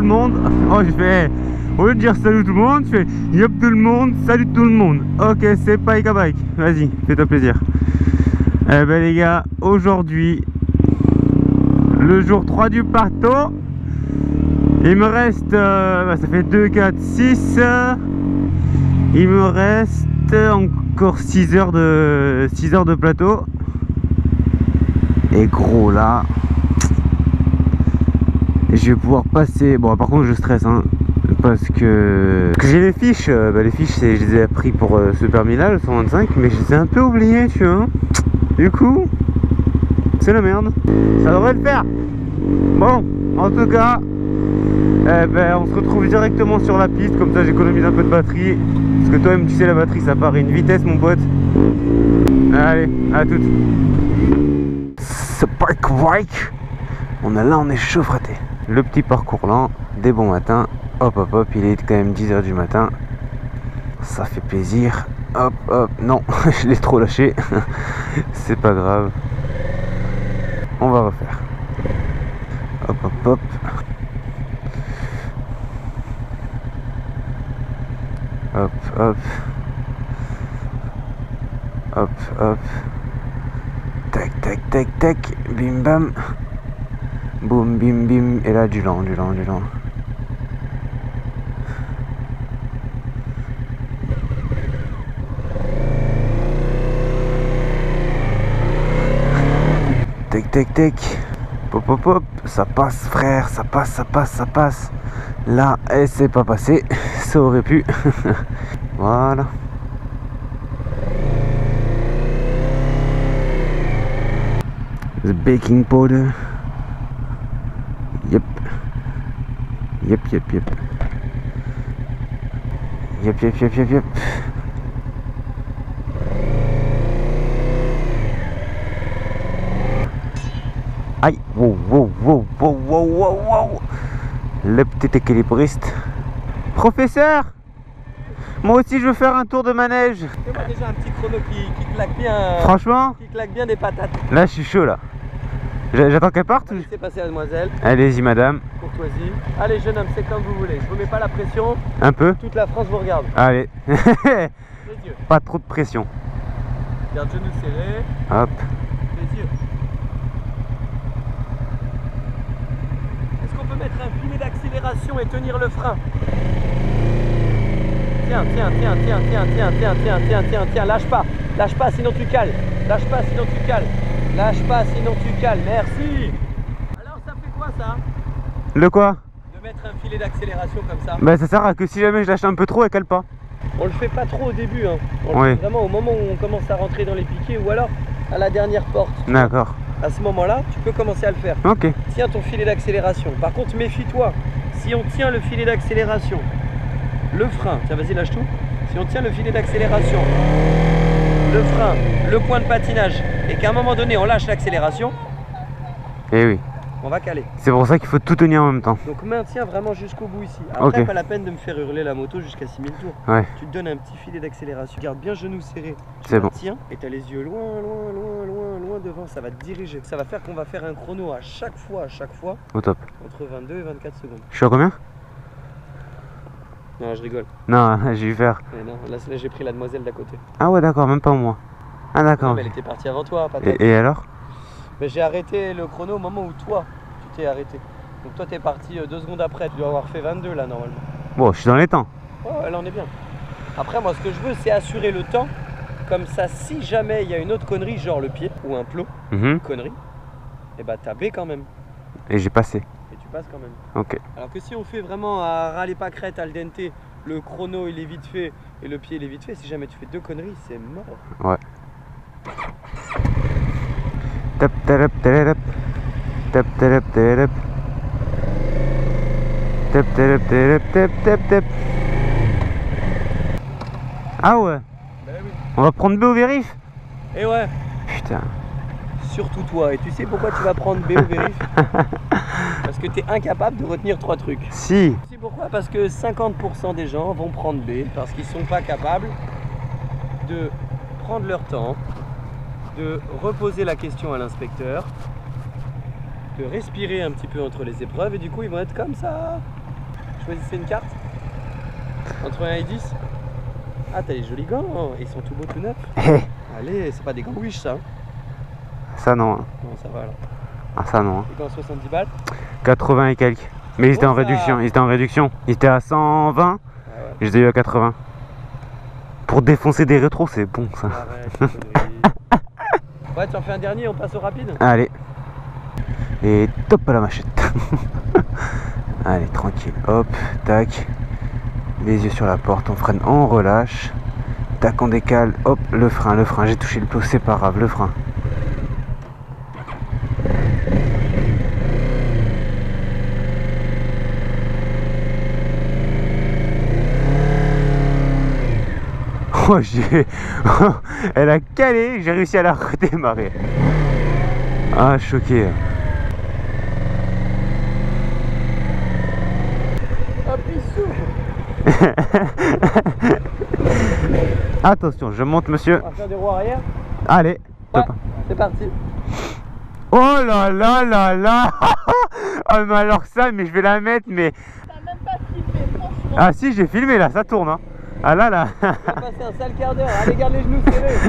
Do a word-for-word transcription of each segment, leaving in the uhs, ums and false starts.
monde. Oh, je fais, au lieu de dire salut tout le monde, je fais yop tout le monde, salut tout le monde. Ok, c'est Bike à Bike. Vas-y, fais-toi plaisir. Eh ben les gars, aujourd'hui, le jour trois du parto. Il me reste, euh, bah, ça fait deux, quatre, six. Il me reste encore six heures de six heures de plateau. Et gros là, je vais pouvoir passer. Bon, par contre je stresse hein, parce que, que j'ai les fiches. Bah, les fiches, je les ai pris pour euh, ce permis là, le cent vingt-cinq, mais je les ai un peu oubliés, tu vois. Du coup, c'est la merde. Ça devrait le faire. Bon, en tout cas, eh ben, on se retrouve directement sur la piste. Comme ça, j'économise un peu de batterie. Parce que toi-même, tu sais, la batterie, ça part à une vitesse, mon pote. Allez, à toutes. Ce park bike, on a là, on est chaud fraté. Le petit parcours lent, des bons matins. Hop, hop, hop, il est quand même dix heures du matin. Ça fait plaisir. Hop, hop, non, je l'ai trop lâché. C'est pas grave. On va refaire. Hop, hop, hop. Hop, hop. Hop, hop. Tac, tac, tac, tac. Bim, bam. Boum, bim, bim. Et là, du lent, du lent, du lent. Tac, tac, tac. Pop, pop, pop. Ça passe, frère. Ça passe, ça passe, ça passe. Là, et c'est pas passé. Ça aurait pu. Voilà. The baking powder. Yep. Yep, yep, yep. Yep, yep, yep, yep, yep. Aïe. Wow, wow, wow, wow, wow, wow, wow. Le petit équilibriste. Professeur, moi aussi je veux faire un tour de manège. Fais-moi déjà un petit chrono qui, qui claque bien. Euh, Franchement, qui claque bien des patates. là je suis chaud là. J'attends qu'elle parte. Laissez passer la demoiselle. Allez-y madame. Courtoisie. Allez jeune homme, c'est comme vous voulez. Je vous mets pas la pression. Un peu. Toute la France vous regarde. Allez. Les yeux. Pas trop de pression. Garde genoux serrés. Hop. Les yeux. Est-ce qu'on peut mettre un filet d'accélération et tenir le frein? Tiens, tiens, tiens, tiens, tiens, tiens, tiens, tiens, tiens, tiens, tiens, lâche pas, lâche pas sinon tu cales, lâche pas sinon tu cales, lâche pas sinon tu cales, merci. Alors ça fait quoi ça? Le quoi? De mettre un filet d'accélération comme ça. Bah ça sert à que si jamais je lâche un peu trop, elle cale pas. On le fait pas trop au début, hein. On Oui. le fait vraiment au moment où on commence à rentrer dans les piquets ou alors à la dernière porte. D'accord. À ce moment-là, tu peux commencer à le faire. Ok. Tiens ton filet d'accélération. Par contre, méfie-toi. Si on tient le filet d'accélération, le frein, tiens vas-y lâche tout. Si on tient le filet d'accélération, le frein, le point de patinage, et qu'à un moment donné on lâche l'accélération, Eh oui. on va caler. C'est pour ça qu'il faut tout tenir en même temps. Donc maintiens vraiment jusqu'au bout ici. Après, Ok. pas la peine de me faire hurler la moto jusqu'à six mille tours. Ouais. Tu te donnes un petit filet d'accélération. Garde bien genoux serrés. C'est bon. Tiens, et tu as les yeux loin, loin, loin, loin, loin devant. Ça va te diriger. Ça va faire qu'on va faire un chrono à chaque fois, à chaque fois, Au top. entre vingt-deux et vingt-quatre secondes. Je suis à combien? Non, je rigole. Non, j'ai eu faire. Mais non, là, là j'ai pris la demoiselle d'à côté. Ah ouais d'accord, même pas moi. Ah Non, d'accord. mais elle était partie avant toi, patate. Et, et alors? Mais j'ai arrêté le chrono au moment où toi, tu t'es arrêté. Donc toi, t'es parti euh, deux secondes après. Tu dois avoir fait vingt-deux là, normalement. Bon, je suis dans les temps. Oh, là, on est bien. Après, moi, ce que je veux, c'est assurer le temps. Comme ça, si jamais il y a une autre connerie, genre le pied ou un plot, Mhm. connerie, et bah t'as B quand même. Et j'ai passé. Et tu passes quand même. Ok. Alors que si on fait vraiment à râler pas crête, al dente, le chrono il est vite fait et le pied il est vite fait, si jamais tu fais deux conneries, c'est mort. Ouais. Tap tarap tarap. Tap tarap tarap. Tap tarap tarap tap tap tap. Ah ouais. Bah oui. On va prendre B au vérif. Et ouais, Putain. surtout toi. Et tu sais pourquoi tu vas prendre B au vérif? Parce que tu es incapable de retenir trois trucs. Si. Tu sais pourquoi? Parce que cinquante pour cent des gens vont prendre B parce qu'ils sont pas capables de prendre leur temps, de reposer la question à l'inspecteur, de respirer un petit peu entre les épreuves et du coup ils vont être comme ça. Choisissez une carte. Entre un et dix. Ah, t'as les jolis gants, ils sont tout beaux, tout neufs. Allez, c'est pas des gants Wish ça. Ça non. Non, ça va alors. Ah ça non. Les gants soixante-dix balles. quatre-vingts et quelques. Mais ils étaient Bon, en ça... réduction. Ils étaient en réduction. Ils étaient à cent vingt. Ah ouais. Je les ai eu à quatre-vingts. Pour défoncer des rétros, c'est bon ça. Arrête, ouais, tu en fais un dernier, on passe au rapide. Allez. Et top à la machette. Allez, tranquille. Hop, tac. Les yeux sur la porte, on freine, on relâche. Tac, on décale. Hop, le frein, le frein. J'ai touché le plot, c'est pas grave, le frein. Oh, j'ai... Elle a calé, j'ai réussi à la redémarrer. Ah, choqué. Hop, il s'ouvre. Attention, je monte, monsieur. On va faire des roues arrière. Allez, Ouais, top. c'est parti. Oh là là là là. Ah, mais alors ça, mais je vais la mettre, mais... T'as même pas filmé, franchement. Ah si, j'ai filmé là, ça tourne. Hein. Ah là là. On va passer un sale quart d'heure. Allez, garde les genoux serrés.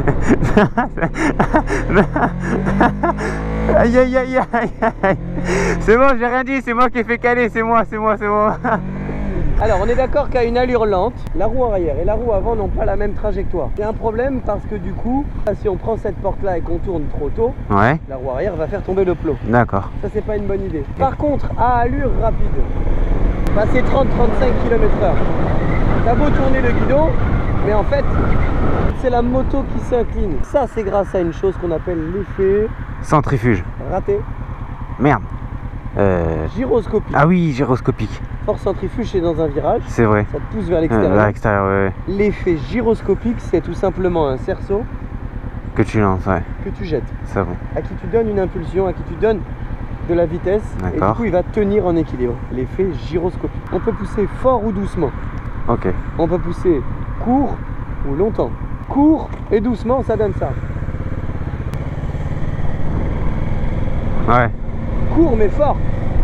Aïe aïe aïe aïe aïe. C'est bon, j'ai rien dit, c'est moi qui ai fait caler, c'est moi, c'est moi, c'est moi. Alors, on est d'accord qu'à une allure lente, la roue arrière et la roue avant n'ont pas la même trajectoire. C'est un problème parce que du coup, si on prend cette porte-là et qu'on tourne trop tôt, Ouais, la roue arrière va faire tomber le plot. d'accord. Ça, c'est pas une bonne idée. Par contre, à allure rapide, passer trente à trente-cinq kilomètres heure, t'as beau tourner le guidon, mais en fait, c'est la moto qui s'incline. Ça, c'est grâce à une chose qu'on appelle l'effet Centrifuge. raté, Merde. Euh... gyroscopique. Ah oui, gyroscopique. Force centrifuge, c'est dans un virage, C'est vrai. ça te pousse vers Euh, l'extérieur. à l'extérieur, ouais, ouais. L'effet gyroscopique, c'est tout simplement un cerceau Que tu lances, ouais. que tu jettes, C'est bon. à qui tu donnes une impulsion, à qui tu donnes de la vitesse, et du D'accord. coup il va tenir en équilibre. L'effet gyroscopique. On peut pousser fort ou doucement. Ok. On peut pousser court ou longtemps. Court et doucement, ça donne ça. Ouais. Court mais fort.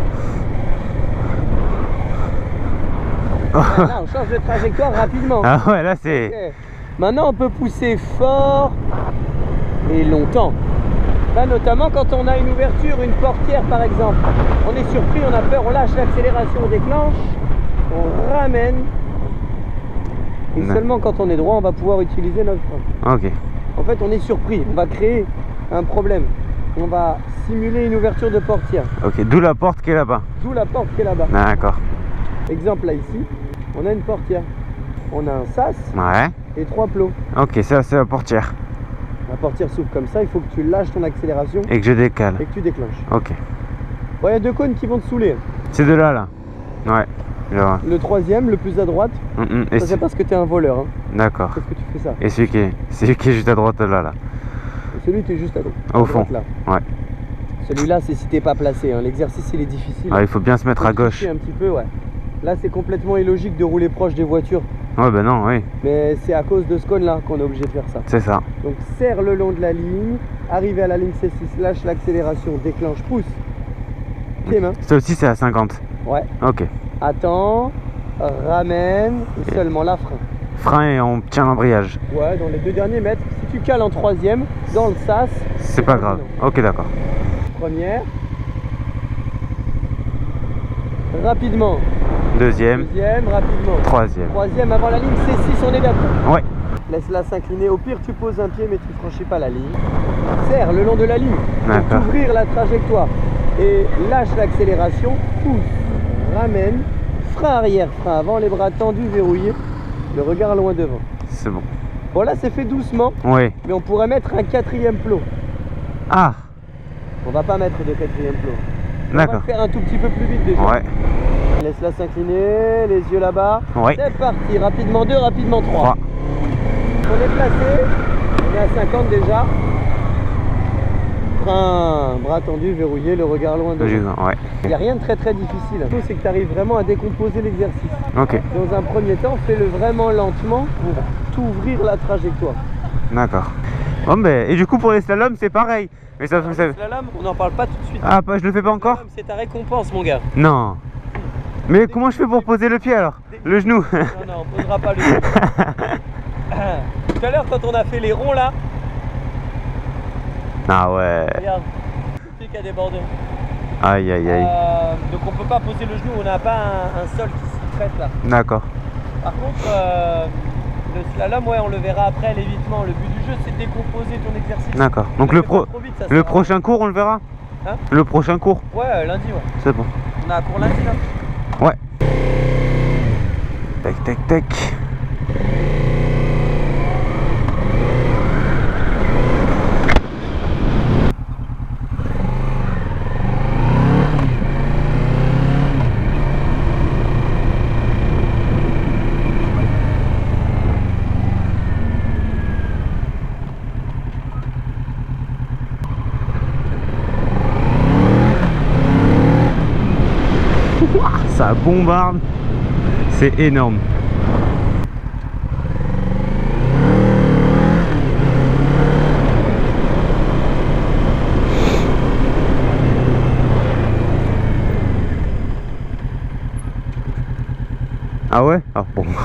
Là, on change de trajectoire rapidement. Ah ouais, là c'est... Ok. Maintenant, on peut pousser fort et longtemps. Là, notamment quand on a une ouverture, une portière par exemple. On est surpris, on a peur, on lâche l'accélération, on déclenche, on ramène. Et Non. seulement quand on est droit, on va pouvoir utiliser notre frein. Ok. En fait, on est surpris, on va créer un problème. On va simuler une ouverture de portière. Ok, d'où la porte qui est là-bas. D'où la porte qui est là-bas. D'accord. Exemple là ici, on a une portière. On a un sas Ouais. et trois plots. Ok, ça c'est la portière. La portière s'ouvre comme ça, il faut que tu lâches ton accélération Et que je décale. et que tu déclenches. Ok. Bon, il y a deux cônes qui vont te saouler. C'est de là, là. Ouais. Je vois. Le troisième, le plus à droite, Mm, mm. Et ça c'est c'est- parce que tu es un voleur. Hein. D'accord. Parce que tu fais ça. Et celui qui est... celui qui est juste à droite là, là. Et celui qui est juste à droite. Au à fond. droite, là. Ouais. Celui-là, c'est si t'es pas placé. Hein. L'exercice, il est difficile. Ah, il faut bien se mettre Faut à gauche. tricher un petit peu, ouais. Là, c'est complètement illogique de rouler proche des voitures. Ouais, ben non, oui. Mais c'est à cause de ce cône-là qu'on est obligé de faire ça. C'est ça. Donc, serre le long de la ligne. Arrivé à la ligne C six, lâche l'accélération, déclenche, pousse. Pied, main. Ça aussi, c'est à cinquante. Ouais. Ok. Attends, ramène, et seulement là, frein. Frein et on tient l'embrayage. Ouais, dans les deux derniers mètres. Si tu cales en troisième, dans le sas, C'est pas grave. Ok, d'accord. première. Rapidement. Deuxième. Deuxième, rapidement. Troisième. Troisième, avant la ligne C six, on est d'accord. Ouais. Laisse-la s'incliner. Au pire, tu poses un pied, mais tu franchis pas la ligne. Serre le long de la ligne pour D'accord. ouvrir la trajectoire. Et lâche l'accélération, pousse, ramène, frein arrière, frein avant, les bras tendus, verrouillés, le regard loin devant. C'est bon. Bon, là, c'est fait doucement, Oui. mais on pourrait mettre un quatrième plot. Ah, On va pas mettre de quatrième plot. On va d'accord. le faire un tout petit peu plus vite déjà. Ouais. Laisse-la s'incliner, les yeux là-bas. Oui. C'est parti, rapidement deux, rapidement trois. Trois. On est placé, on est à cinquante déjà. Frein, bras tendus, verrouillé, le regard loin devant. Ouais. Il n'y a rien de très très difficile. Le tout, c'est que tu arrives vraiment à décomposer l'exercice. Ok. Dans un premier temps, fais-le vraiment lentement pour t'ouvrir la trajectoire. D'accord. Bon, ben, et du coup, pour les slaloms, c'est pareil. Mais ça, ça... Le slalom, on n'en parle pas tout de suite. Ah, pas, je le fais pas Le encore? slalom, c'est ta récompense, mon gars. Non. Mais comment je fais pour poser le pied alors? Le genou? Non, non, on posera pas le genou. Tout à l'heure, quand on a fait les ronds là, Ah ouais. regarde, le pied qui a débordé. Aïe aïe aïe. Euh, donc on peut pas poser le genou, on n'a pas un, un sol qui s'y prête là. D'accord. Par contre, euh, le slalom, ouais, on le verra après, l'évitement. Le but du jeu, c'est de décomposer ton exercice. D'accord. Donc Ne le, fais pro pas trop vite, ça le sert à prochain cours, on le verra? Hein? Le prochain cours? rien. Ouais, lundi, ouais. C'est bon. On a un cours lundi là. Ouais. Tac tac tac. Ça bombarde, c'est énorme. Ah ouais? Ah bon. On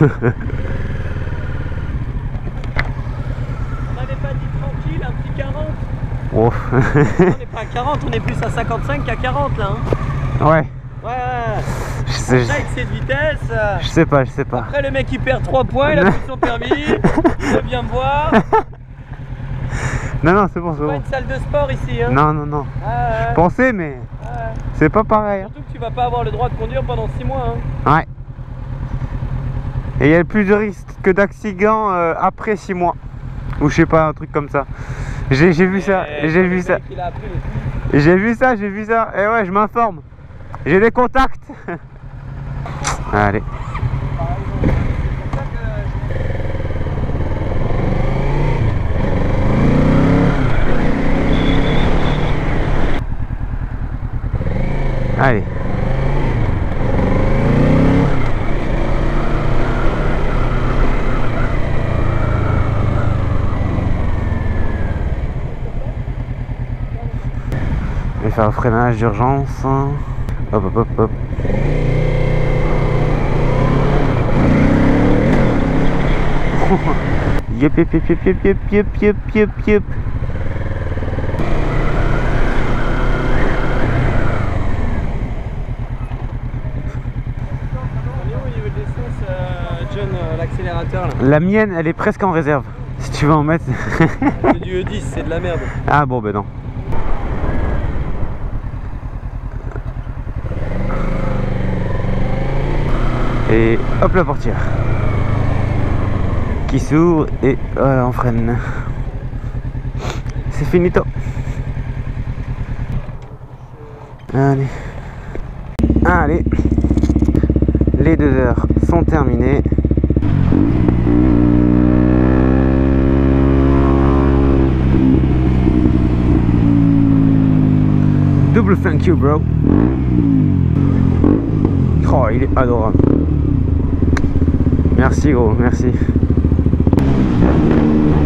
n'avait pas dit tranquille, un petit quarante. Oh. On n'est pas à quarante, on est plus à cinquante-cinq qu'à quarante là. Hein. Ouais. Ouais, ouais. Je sais, Après, avec cette vitesse. euh, je sais pas, je sais pas. Après, le mec il perd trois points, il a pris son permis, il vient me voir. Non, non, c'est bon, c'est C'est pas bon. une salle de sport ici. Hein. Non, non, non. Ah, ouais. Je pensais, mais Ah, ouais. c'est pas pareil. hein. Surtout que tu vas pas avoir le droit de conduire pendant six mois. Hein. Ouais. Et il y a plus de risques que d'accidents euh, après six mois. Ou je sais pas, un truc comme ça. J'ai vu ça, Et j'ai le vu mec, ça. il a appris les trucs. J'ai vu ça, j'ai vu ça. Et ouais, je m'informe. J'ai des contacts. Allez. C'est pour ça que- Allez. Je vais faire un freinage d'urgence. Hop hop hop hop. Yep yep yep yep yep yep yep yep yep yep. On est où au niveau de l'essence, euh, John, euh, l'accélérateur là? La mienne, elle est presque en réserve. Si tu veux en mettre. C'est du E dix, c'est de la merde. Ah bon, ben non. Et hop la portière qui s'ouvre et voilà, on freine. C'est finito. Allez. Allez. Les deux heures sont terminées. Double thank you, bro. Oh, il est adorable. Merci, gros, merci.